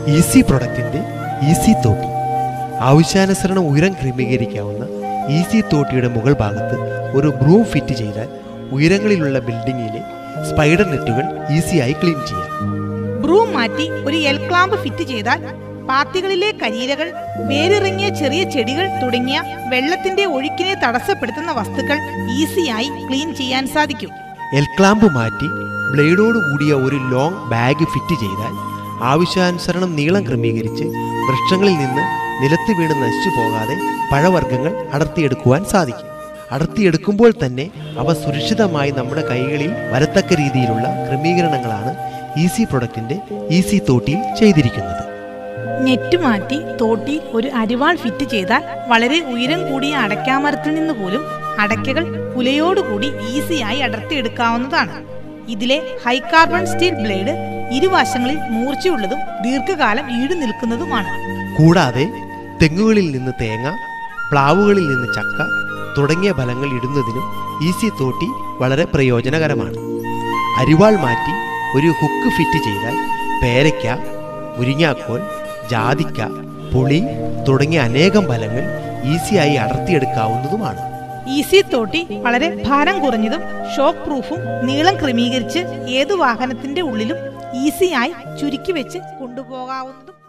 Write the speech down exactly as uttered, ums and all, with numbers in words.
Easy പ്രൊഡക്റ്റിൻ്റെ easy തോട്ടി. ആവശ്യാനുസരണം ഉയരം ക്രമീകരിക്കാവുന്ന ഈസി തോട്ടിയുടെ മുകൾ ഭാഗത്ത് ഒരു ബ്രൂം ഫിറ്റ് ചെയ്താൽ ഉയരങ്ങളിലുള്ള ബിൽഡിങ്ങിലെ സ്പൈഡർ നെറ്റുകൾ ഈസിയായി ക്ലീൻ ചെയ്യാം. ബ്രൂം മാറ്റി ഒരു എൽ ക്ലാമ്പ് ഫിറ്റ് ചെയ്താൽ പാത്തികളിലെ കരിയിലകൾ, വേരിറങ്ങിയ ചെറിയ ചെടികൾ തുടങ്ങിയ വെള്ളത്തിന്റെ ഒഴുക്കിനെ തടസ്സപ്പെടുത്തുന്ന വസ്തുക്കൾ ഈസിയായി ക്ലീൻ ചെയ്യാൻ സാധിക്കും. എൽ ക്ലാമ്പ് മാറ്റി ബ്ലേഡോട് കൂടിയ ഒരു ലോങ് ബാഗ് ഫിറ്റ് ചെയ്താൽ ആവശ്യാനുസരണം നീളം ക്രമീകരിച്ച് വൃക്ഷങ്ങളിൽ നിന്ന് നിലത്ത് വീണ് നശിച്ചു പോകാതെ പഴവർഗ്ഗങ്ങൾ അടർത്തിയെടുക്കുവാൻ സാധിക്കും. അടർത്തിയെടുക്കുമ്പോൾ തന്നെ അവ സുരക്ഷിതമായി നമ്മുടെ കൈകളിൽ വരത്തക്ക രീതിയിലുള്ള ക്രമീകരണങ്ങളാണ് ഈസി പ്രൊഡക്റ്റിന്റെ ഈസി തോട്ടിയിൽ ചെയ്തിരിക്കുന്നത്. നെറ്റ് മാറ്റി തോട്ടിയിൽ ഒരു അരിവാൾ ഫിറ്റ് ചെയ്താൽ വളരെ ഉയരം കൂടിയ അടയ്ക്കാമരത്തിൽ നിന്ന് പോലും അടയ്ക്കകൾ കുലയോടുകൂടി ഈസിയായി അടർത്തിയെടുക്കാവുന്നതാണ്. ഇതിലെ ഹൈ കാർബൺ സ്റ്റീൽ ബ്ലേഡ് ഇരുവശങ്ങളിൽ മൂർച്ചയുള്ളതും ദീർഘകാലം ഈട് നിൽക്കുന്നതുമാണ്. കൂടാതെ തെങ്ങുകളിൽ നിന്ന് തേങ്ങ, പ്ലാവുകളിൽ നിന്ന് ചക്ക തുടങ്ങിയ ഫലങ്ങൾ ഇടുന്നതിനും ഈസി തോട്ടി വളരെ പ്രയോജനകരമാണ്. അരിവാൾ മാറ്റി ഒരു ഹുക്ക് ഫിറ്റ് ചെയ്താൽ പേരയ്ക്ക, മുരിങ്ങാക്കോൽ, ജാതിക്ക, പുളി തുടങ്ങിയ അനേകം ഫലങ്ങൾ ഈസിയായി അടർത്തിയെടുക്കാവുന്നതുമാണ്. ഈസി തോട്ടി വളരെ ഭാരം കുറഞ്ഞതും ഷോക്ക് പ്രൂഫും നീളം ക്രമീകരിച്ച് ഏതു വാഹനത്തിന്റെ ഉള്ളിലും ഈസിയായി ചുരുക്കി വെച്ച് കൊണ്ടുപോകാവുന്നതും